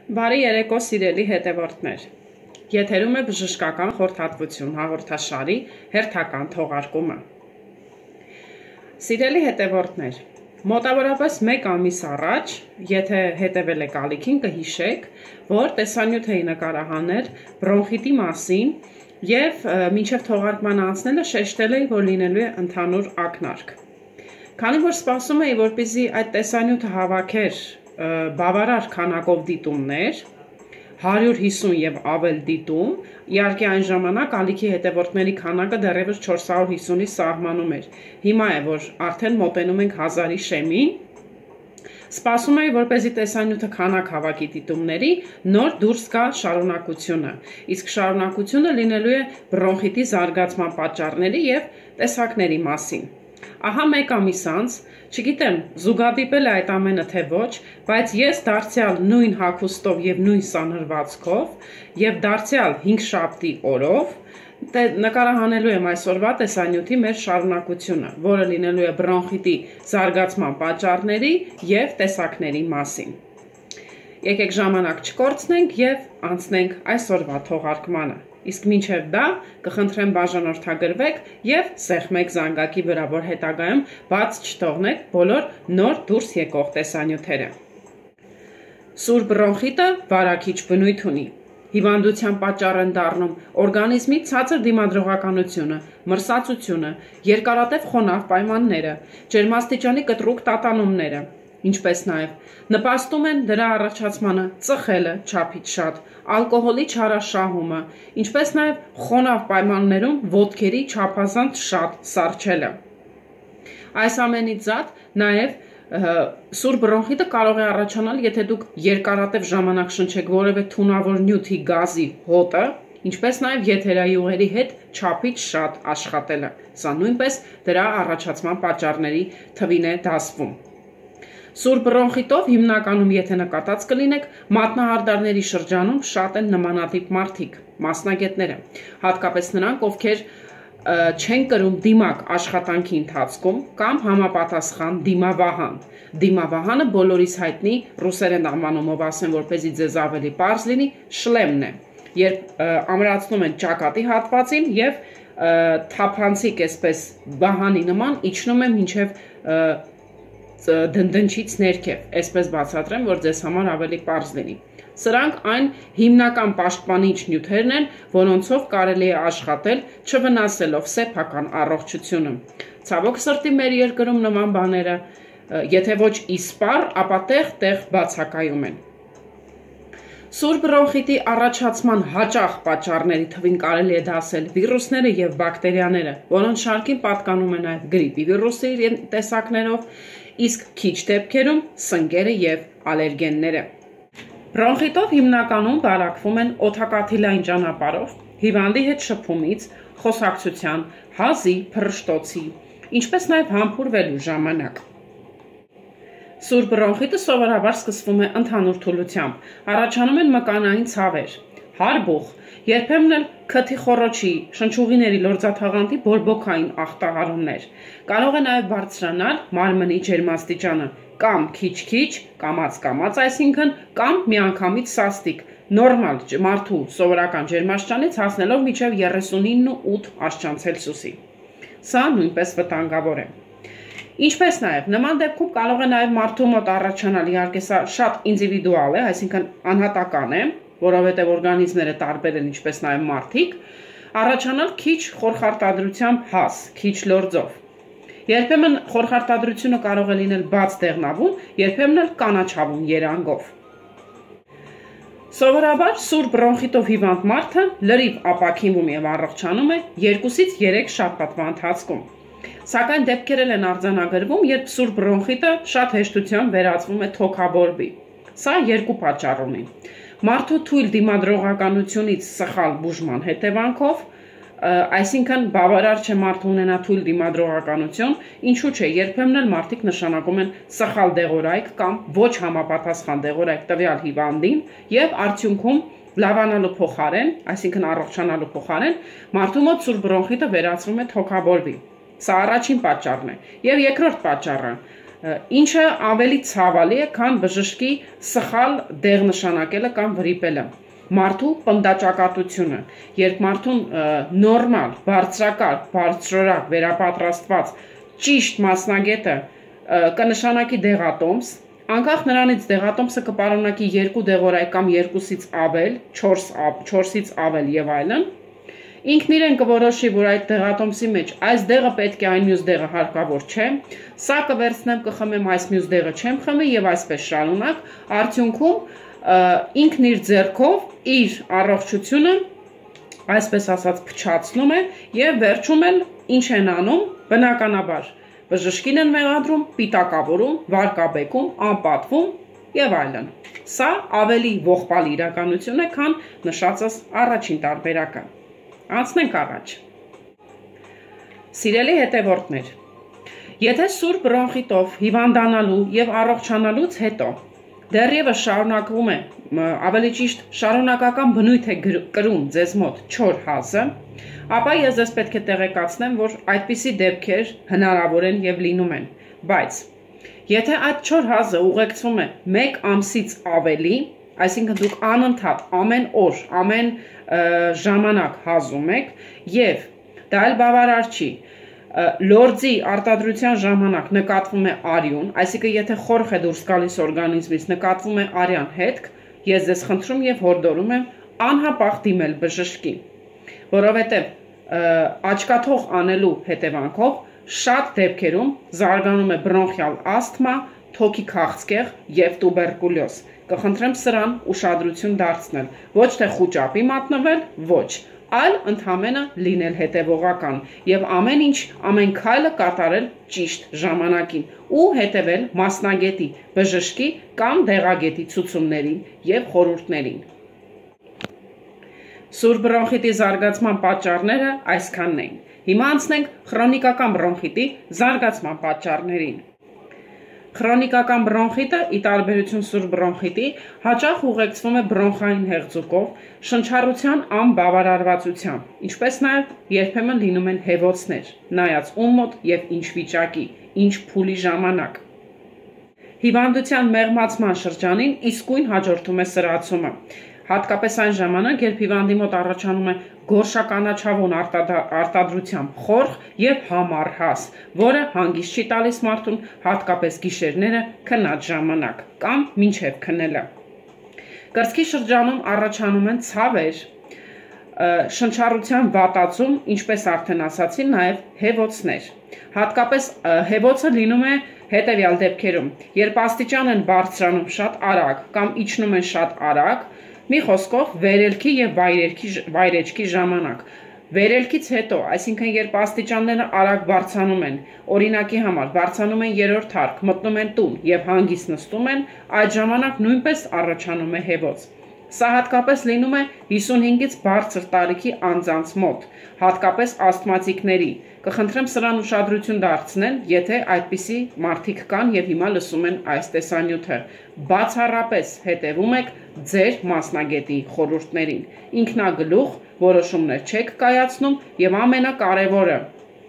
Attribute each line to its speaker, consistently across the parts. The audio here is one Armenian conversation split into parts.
Speaker 1: Բարի երեկո սիրելի հետևորդներ, եթերում է բժշկական խորհրդատվություն հաղորդաշարի հերթական թողարկումը։ Սիրելի հետևորդներ, մոտավորապես 1 ամիս առաջ, եթե հետևել եք ալիքին կհիշեք, որ տեսանյութ էի նկարահանել բրոնխիտի մասին և մինչև թողարկման անցնելը շեշտել էի, որ լինելու է ընդհանուր ակնարկ։ Քանի որ սպասում էի, որպեսզի այդ տեսանյութը հավաքեր բավարար քանակով դիտումներ, 150 և ավել դիտում, իհարկե այն ժամանակ ալիքի հետևորդների քանակը դեռևս 450-ի սահմանում էր, հիմա է, որ արդեն մոտենում ենք 1000-ի շեմին, սպասում էի, որպեսզի տեսանյութը քանակ հավաքի դիտումների, նոր դուրս գա շարունակությունը, իսկ շարունակությունը լինելու է բրոնխիտի զարգացման պատճառների և տեսակների մասին։ Ահա 1 ամիս անց, չգիտեմ զուգադիպել է այդ ամենը թե ոչ, բայց ես դարձյալ նույն հագուստով և նույն սանրվածքով և դարձյալ 5 շաբթի օրով նկարահանելու եմ այսօրվա տեսանյութի մեր շարունակությունը, որը լինելու է բրոնխիտի զարգացման պատճառների և տեսակների մասին։ Եկեք ժամանակ չկորցնենք և անցնենք այսօրվա թողարկմանը։ Իսկ մինչև դա կխնդրեմ բաժանորդագրվեք և սեղմեք զանգակի վրա, որ հետագայում բաց չթողնեք բոլոր նոր դուրս եկող տեսանյութերը։ Սուր բրոնխիտը վարակիչ բնույթ ունի։ Հիվանդության պատճառ են դառնում օրգանիզմի ցածր դիմադրողականությունը, մրսածությունը, երկարատև խոնավ պայմանները, ջերմաստիճանի կտրուկ տատանումները, ինչպես նաև նպաստում են դրա առաջացմանը ծխելը չափից շատ, ալկոհոլի չարաշահումը, ինչպես նաև խոնավ պայմաններում ոտքերի չափազանց շատ սառչելը։ Այս ամենից զատ նաև սուր բրոնխիտը կարող է առաջանալ, եթե դուք երկարատև ժամանակ շնչեք որևէ թունավոր նյութի գազի հոտը, ինչպես նաև եթերայուղերի հետ չափից շատ աշխատելը։ Սա նույնպես դրա առաջացման պատճառների թվին է դասվում։ Սուր բրոնխիտով հիմնականում, եթե նկատած կլինեք, մատնահարդարների շրջանում շատ են նմանատիպ մարդիկ, մասնագետները, հատկապես նրանք, ովքեր չեն կրում դիմակ աշխատանքի ընթացքում կամ համապատասխան դիմավահան։ Դիմավահանը բոլորիս հայտնի ռուսերեն անվանումով ասեմ, որպեսզի ձեզ ավելի պարզ լինի, շլեմն է, երբ ամրացնում են ճակատի հատվածին և թափանցիկ այսպես վահանի նման իջնում է մինչև դնդնչից ներքև, այսպես բացատրեմ, որ ձեզ համար ավելի պարզ լինի։ Սրանք այն հիմնական պաշտպանիչ նյութերն են, որոնցով կարելի է աշխատել, չվնասելով սեփական առողջությունը։ Ցավոք սրտի մեր երկրում նման բաները, եթե ոչ իսպառ, ապա տեղ-տեղ բացակայում են։ Սուր բրոնխիտի առաջացման հաճախ պատճառների թվին կարելի է դասել վիրուսները և բակտերիաները, որոնց շարքին պատկանում է նաև գրիպի վիրուսի տեսակներով, իսկ քիչ դեպքերում սնկերը և ալերգենները։ Բրոնխիտով հիմնականում վարակվում են օդակաթիլային ճանապարհով, հիվանդի հետ շփումից, խոսակցության, հազի, փռշտոցի, ինչպես նաև համբուրվելու ժամանակ։ Սուր բրոնխիտը սովորաբար սկսվում է ընդհանուր թուլությամբ, առաջանում են մկանային ցավեր, հարբուխ, երբեմն էլ քթի խոռոչի, շնչուղիների լորձաթաղանթի բորբոքային ախտահարումներ, կարող է նաև բարձրանալ մարմնի ջերմաստիճանը, կամ քիչ-քիչ, կամաց-կամաց, այսինքն, կամ միանգամից սաստիկ, նորմալ մարդու սովորական ջերմաստիճանից հասնելով մինչև 39.8 աստիճան Ցելսիուսի։ Սա նույնպես վտանգավոր է։ Ինչպես նաև, նման դեպքում կարող է նաև մարդու մոտ առաջանալ, իհարկե սա շատ ինդիվիդուալ է, այսինքն անհատական է, որովհետև օրգանիզմները տարբեր են, ինչպես նաև մարդիկ, առաջանալ քիչ խորխարտադրությամբ հաս, քիչ լորձով։ Երբեմն խորխարտադրությունը կարող է լինել բաց դեղնավուն, երբեմն էլ կանաչավուն երանգով։ Սովորաբար սուր բրոնխիտով հիվանդ մարդը լրիվ ապաքինվում և առողջանում է 2-ից 3 շաբաթվա ընթացքում։ Սակայն դեպքեր են արձանագրվում, երբ սուր բրոնխիտը շատ հեշտությամբ վերածվում է թոքաբորբի։ Սա երկու պատճառ ունի։ Մարդու թույլ դիմադրողականությունից սխալ բուժման հետևանքով, այսինքն բավարար չէ մարդը ունենա թույլ դիմադրողականություն, ինչու՞ չէ, երբեմն էլ մարդիկ նշանակում են սխալ դեղորայք կամ ոչ համապատասխան դեղորայք տվյալ հիվանդին և արդյունքում լավանալու փոխարեն, այսինքն առողջանալու փոխարեն, մարդու մոտ սուր բրոնխիտը վերածվում է թոքաբորբի։ Սա առաջին պատճառն է։ Եվ երկրորդ պատճառը, ինչը ավելի ցավալի է, քան բժշկի սխալ դեղ նշանակելը կամ վրիպելը։ Մարդու պնդաճակատությունը, երբ մարդուն նորմալ, բարձրակարգ, բարձրորակ, վերապատրաստված, ճիշտ մասնագետը կնշանակի դեղատոմս, անկախ նրանից դեղատոմսը կպարունակի 2 դեղորայք կամ 2-ից ավել, 4-ից ավել եւ այլն, ինքն իրեն կորոշի, որ այդ դեղատոմսի մեջ այս դեղը պետք է այն մյուս դեղը հարկավոր չէ, սա կվերցնեմ կխմեմ, այս մյուս դեղը չեմ խմի եւ այսպես շարունակ, արդյունքում ինքն իր ձեռքով իր առողջությունը այսպես ասած փչացնում է եւ վերջում էլ ինչ են անում, բնականաբար բժշկին են մեղադրում, պիտակավորում, վարկաբեկում, անպատվում եւ այլն։ Սա ավելի ողբալի իրականություն է, քան նշածս առաջին տարբերակը։ Անցնենք առաջ։ Սիրելի հետևորդներ, եթե սուր բրոնխիտով հիվանդանալու եւ առողջանալուց հետո դեռևս շարունակվում է, ավելի ճիշտ շարունակական բնույթ է կրում ձեզ մոտ չոր հազը, ապա ես ձեզ պետք է տեղեկացնեմ, որ այդպիսի դեպքեր հնարավոր են եւ լինում են, բայց եթե այդ չոր հազը ուղեկցվում է 1 ամսից ավելի, այսինքն դուք անընդհատ ամեն օր, ամեն ժամանակ հազում եք եւ դա էլ բավարար չի, լորձի արտադրության ժամանակ նկատվում է արյուն, այսինքն եթե խորխ է դուրս գալիս օրգանիզմից նկատվում է արյան հետք, ես ձեզ խնդրում եւ հորդորում եմ անհապաղ դիմել բժշկի, որովհետեւ աչքաթող անելու հետևանքով շատ դեպքերում զարգանում է բրոնխիալ ասթմա, թոքի քաղցկեղ եւ տուբերկուլյոզ։ Կխնդրեմ սրան ուշադրություն դարձնել, ոչ թե խուճապի մատնվել, ոչ, այլ ընդհանրապես լինել հետևողական եւ ամեն ինչ, ամեն քայլը կատարել ճիշտ ժամանակին ու հետևել մասնագետի, բժշկի կամ դեղագետի ցուցումներին եւ խորհուրդներին։ Սուր բրոնխիտի զարգացման պատճառները այսքանն են։ Հիմա անցնենք քրոնիկական բրոնխիտի զարգացման պատճառներին։ Քրոնիկական բրոնխիտը, ի տարբերություն սուր բրոնխիտի, հաճախ ուղեկցվում է բրոնխային հեղձուկով, շնչառության անբավարարվածությամբ, ինչպես նաև երբեմն լինում են հեվոցներ, նայած ում մոտ եւ ինչ վիճակի, ինչ փուլի ժամանակ։ Հիվանդության մեղմացման շրջանին իսկույն հաջորդում է սրացումը, հատկապես այն ժամանակ, երբ հիվանդի մոտ առաջանում է գորշականաչավուն արտադրությամբ խորխ եւ համառ հաս, որը հանգիստ չի տալիս մարդուն հատկապես գիշերները քնած ժամանակ կամ մինչև քնելը։ Կրծքի շրջանում առաջանում են ցավեր, շնչառության վատացում, ինչպես արդեն ասացի, նաև հեվոցներ։ Հատկապես հեվոցը լինում է հետևյալ դեպքերում, երբ աստիճան են բարձրանում շատ արագ կամ իջնում են շատ արագ, մի խոսքով վերելքի եւ վայրեջքի ժամանակ։ Վերելքից հետո, այսինքն երբ աստիճանները արագ բարձրանում են, օրինակի համար բարձրանում են 3-րդ հարկ, մտնում են տուն եւ հանգիստ նստում են, այդ ժամանակ նույնպես առաջանում է հեվոց։ Սա հատկապես լինում է 55-ից բարձր տարիքի անձանց մոտ, հատկապես ասթմատիկների։ Կխնդրեմ սրան ուշադրություն դարձնել, եթե այդպիսի մարդիկ կան եւ հիմա լսում են այս տեսանյութը։ Բացառապես հետևում եք ձեր մասնագետի խորհուրդներին։ Ինքնագլուխ որոշումներ չեք կայացնում եւ ամենակարևորը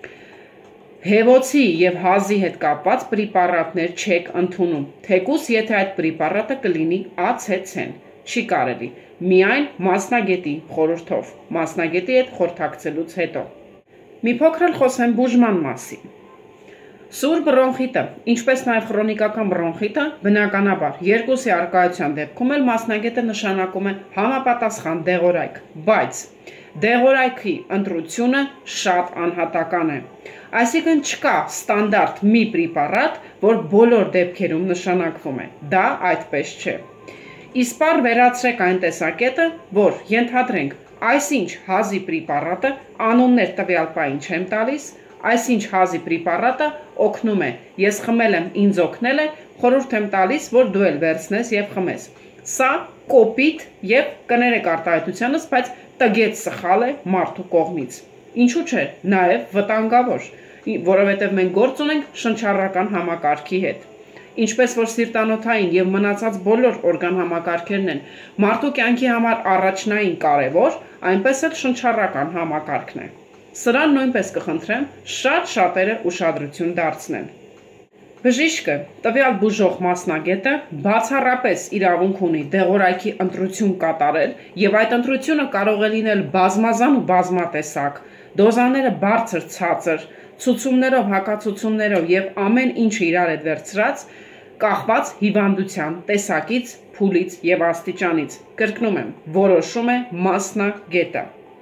Speaker 1: հեվոցի եւ հազի հետ կապված պրեպարատներ չեք ընդունում, թեկուզ եթե այդ պրեպարատը կլինի ԱՑՑ-ն, չի կարելի, միայն մասնագետի խորհրդով, մասնագետի հետ խորհրդակցելուց հետո։ Մի փոքր էլ խոսեմ բուժման մասին։ Սուր բրոնխիտը, ինչպես նաև քրոնիկական բրոնխիտը, բնականաբար երկուսի առկայության դեպքում էլ մասնագետը նշանակում է համապատասխան դեղորայք, բայց դեղորայքի ընտրությունը շատ անհատական է։ Այսինքն չկա ստանդարտ մի պրեպարատ, որ բոլոր դեպքերում նշանակվում է։ Դա այդպես չէ։ Իսպառ վերացրեք այն տեսակետը, որ ենթադրենք այսինչ հազի պրեպարատը անուններ տվյալ պահին չեմ տալիս, այսինչ հազի պրեպարատը օգնում է, ես խմել եմ, ինձ օգնել է, խորհուրդ եմ տալիս, որ դու էլ վերցնես եւ խմես։ Սա կոպիտ եւ կներեք արտահայտությանս, բայց տգետ սխալ է մարդու կողմից։ Ինչու՞ չէ, նաեւ վտանգավոր, որովհետեւ մենք գործ ունենք շնչառական համակարգի հետ։ Ինչպես որ սիրտանոթային եւ մնացած բոլոր օրգան համակարգերն են մարդու կյանքի համար առաջնային կարևոր, այնպես էլ շնչառական համակարգն է։ Սրան նույնպես կխնդրեմ շատ շատերը ուշադրություն դարձնել։ Բժիշկը, տվյալ բուժող մասնագետը բացառապես իրավունք ունի դեղորայքի ընտրություն կատարել եւ այդ ընտրությունը կարող է լինել բազմազան ու բազմատեսակ, դոզաները բարձր, ցածր, ցուցումներով, հակացուցումներով եւ ամեն ինչը իրար հետ վերցրած, կախված հիվանդության տեսակից, փուլից եւ աստիճանից։ Կրկնում եմ, որոշում է մասնագետը։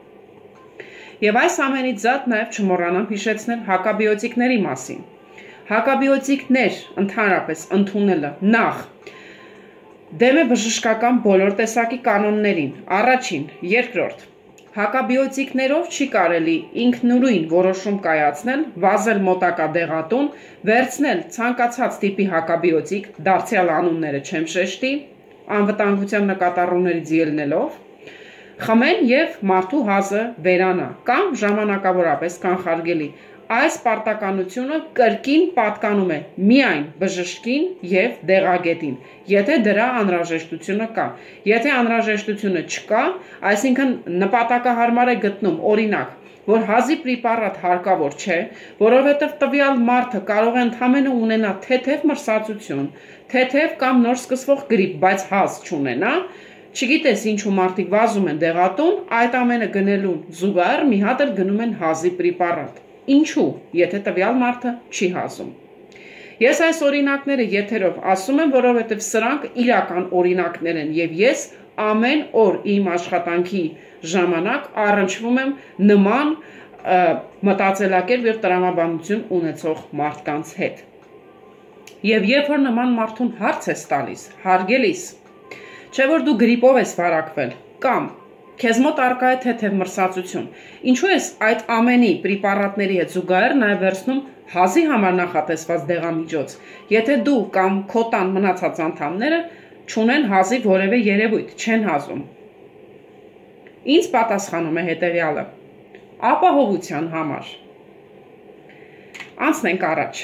Speaker 1: Եվ այս ամենից զատ նաեւ չմոռանամ հիշեցնել հակաբիոտիկների մասին։ Հակաբիոտիկներ ընդհանրապես ընդունելը նախ դեմ է բժշկական բոլոր տեսակի կանոններին, առաջին, երկրորդ, հակաբիոտիկներով չի կարելի ինքնուրույն որոշում կայացնել, վազել մոտակա դեղատուն, վերցնել ցանկացած տիպի հակաբիոտիկ, դարձյալ անունները չեմ շեշտի, անվտանգության նկատառումներից ելնելով, խմել եւ մարդու հազը վերանա կամ ժամանակավորապես կանխարգելի։ Այս պարտականությունը կրկին պատկանում է միայն բժշկին եւ դեղագետին, եթե դրա անհրաժեշտությունը կա։ Եթե անհրաժեշտությունը չկա, այսինքն նպատակահարմար է գտնում, օրինակ, որ հազի պրեպարատ հարկավոր չէ, որովհետեւ տվյալ մարդը կարող է ընդհանրապես ունենա թեթև մրսածություն, թեթև կամ նոր սկսվող գրիպ, բայց հազ չունենա, չգիտես ինչու մարդիկ վազում են դեղատուն, այդ ամենը գնելուն զուգահեռ մի հատ էլ գնում են հազի պրեպարատ։ Ինչու, եթե տվյալ մարդը չի հազում։ Ես այս օրինակները եթերով ասում եմ, որովհետև սրանք իրական օրինակներ են եւ ես ամեն օր իմ աշխատանքի ժամանակ առնչվում եմ նման մտածելակերպ եւ տրամաբանություն ունեցող մարդկանց հետ։ Եվ երբ որ նման մարդուն հարց ես տալիս, հարգելիս, չէ որ դու գրիպով ես վարակվել կամ քեզ մոտ արկա է թեթև մրսածություն, ինչու ես այդ ամենի պրեպարատների հետ զուգահեռ նաև վերցնում հազի համար նախատեսված դեղամիջոց, եթե դու կամ քո տան մնացած անդամները չունեն հազի որևէ երևույթ, չեն հազում։ Ինձ պատասխանում է հետևյալը. ապահովության համար։ Անցնենք առաջ։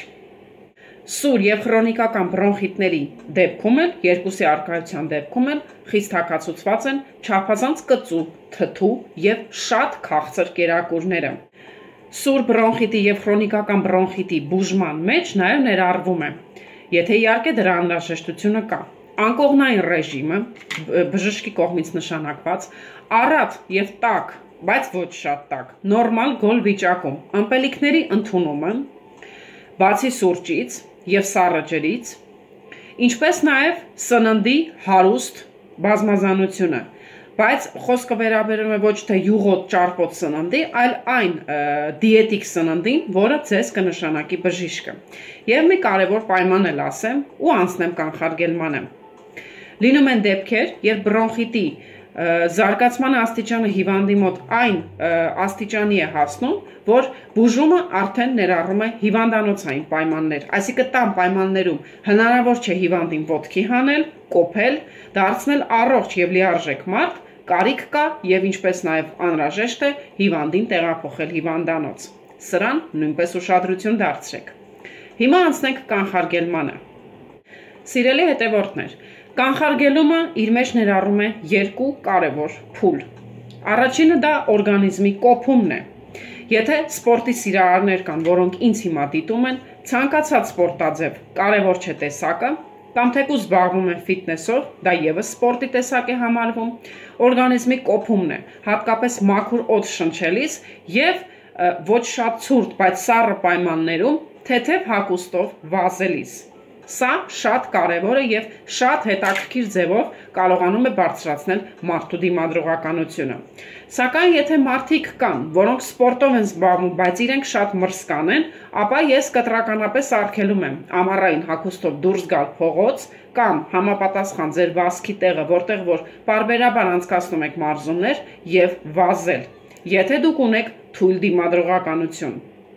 Speaker 1: Սուր եւ քրոնիկական բրոնխիտների դեպքում էլ, երկուսի արկայության դեպքում էլ խիստ հակացուցված են չափազանց կծու, թթու եւ շատ քաղցր կերակուրները։ Սուր բրոնխիտի եւ քրոնիկական բրոնխիտի բուժման մեջ նաեւ ներառվում է, եթե իհարկե դրա անհրաժեշտությունը կա, անկողնային ռեժիմը, բժշկի կողմից նշանակված, առատ եւ տաք, բայց ոչ շատ տաք, նորմալ գոլ վիճակում, ըմպելիքների ընդունումը, բացի սուրճից եւ սառը ջրից, ինչպես նաեւ սննդի հարուստ բազմազանությունը, բայց խոսքը վերաբերում է ոչ թե յուղոտ ճարպոտ սննդի, այլ այն դիետիկ սննդին, որը ձեզ կնշանակի բժիշկը։ Եվ մի կարևոր պայման էլ ասեմ ու անցնեմ կանխարգելմանը։ Լինում են դեպքեր, երբ բրոնխիտի զարգացման աստիճանը հիվանդի մոտ այն աստիճանի է հասնում, որ բուժումը արդեն ներառում է հիվանդանոցային պայմաններ, այսինքն տան պայմաններում հնարավոր չէ հիվանդին ոտքի հանել, կոփել, դարձնել առողջ եւ լիարժեք մարդ, կարիք կա եւ ինչպես նաեւ անհրաժեշտ է հիվանդին տեղափոխել հիվանդանոց։ Սրան նույնպես ուշադրություն դարձրեք։ Հիմա անցնենք կանխարգելմանը։ Սիրելի հետևորդներ, կանխարգելումը իր մեջ ներառում է երկու կարևոր փուլ։ Առաջինը դա օրգանիզմի կոփումն է։ Եթե սպորտի սիրահարներ կան, որոնք ինձ հիմա դիտում են, ցանկացած սպորտաձև, կարևոր չէ տեսակը, կամ թեկուզ զբաղվում են ֆիթնեսով, դա եւս սպորտի տեսակ է համարվում, օրգանիզմի կոփումն է, հատկապես մաքուր օդ շնչելիս եւ ոչ շատ ցուրտ, բայց սառը պայմաններում թեթև հագուստով վազելիս։ Սա շատ կարևոր է եւ շատ հետաքրքիր ձևով կարողանում է բարձրացնել մարդու դիմադրողականությունը։ Սակայն եթե մարդիկ կան, որոնք սպորտով են զբաղվում, բայց իրենք շատ մրսկան են, ապա ես կտրականապես արգելում եմ ամառային հագուստով դուրս գալ փողոց կամ համապատասխան ձեր վազքի տեղը, որտեղ որ պարբերաբար անցկացնում եք մարզումներ եւ վազել, եթե դուք ունեք թույլ դիմադրողականություն։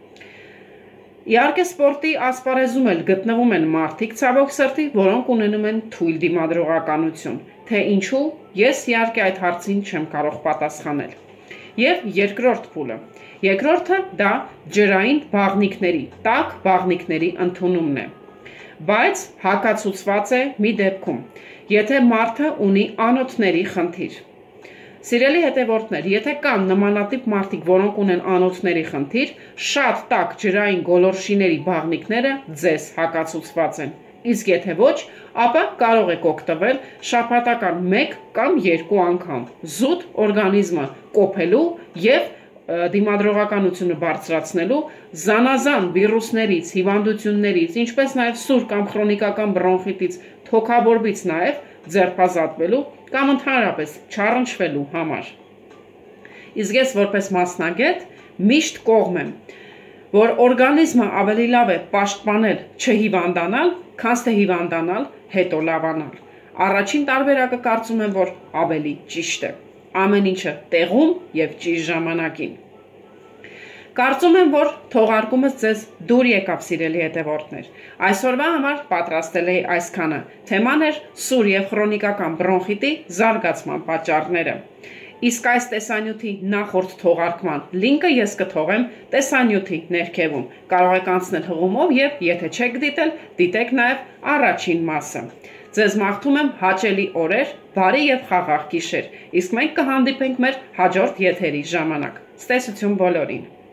Speaker 1: Իհարկե սպորտի ասպարեզում էլ գտնվում են մարդիկ ցավոք սրտի, որոնք ունենում են թույլ դիմադրողականություն, թե ինչու ես իհարկե այդ հարցին չեմ կարող պատասխանել։ Եվ երկրորդ փուլը։ Երկրորդը դա ջրային բաղնիքների, տաք բաղնիքների ընդունումն է։ Բայց հակացուցված է մի դեպքում, եթե մարդը ունի անոթների խնդիր։ Սիրելի հետևորդներ, եթե կան նմանատիպ մարդիկ, որոնք ունեն անոթների խնդիր, շատ տաք ջրային գոլորշիների բաղնիքները ձեզ հակացուցված են։ Իսկ եթե ոչ, ապա կարող եք օգտվել շաբաթական 1 կամ 2 անգամ զուտ օրգանիզմը կոփելու եւ դիմադրողականությունը բարձրացնելու զանազան վիրուսներից, հիվանդություններից, ինչպես նաև սուր կամ քրոնիկական բրոնխիտից, թոքաբորբից նաև ձերբազատվելու կամ ընդհանրապես չառնչվելու համար։ Իսկ ես որպես մասնագետ միշտ կողմ եմ, որ օրգանիզմը ավելի լավ է պաշտպանել չհիվանդանալ, քան թե հիվանդանալ, հետո լավանալ։ Առաջին տարբերակը կարծում եմ, որ ավելի ճիշտ է։ Ամեն ինչը տեղում եւ ճիշտ ժամանակին։ Կարծում եմ, որ թողարկումս ձեզ դուր եկավ, սիրելի հետևորդներ։ Այսօրվա համար պատրաստել էի այսքանը։ Թեման էր սուր եւ քրոնիկական բրոնխիտի զարգացման պատճառները։ Իսկ այս տեսանյութի նախորդ թողարկման լինկը ես կթողեմ տեսանյութի ներքևում։ Կարող եք անցնել հղումով եւ եթե չեք դիտել, դիտեք նաեւ առաջին մասը։ Ձեզ մաղթում եմ հաճելի օրեր, բարի եւ խաղաղ գիշեր։ Իսկ մենք կհանդիպենք մեր հաջորդ եթերի ժամանակ։ Ցտեսություն բոլորին։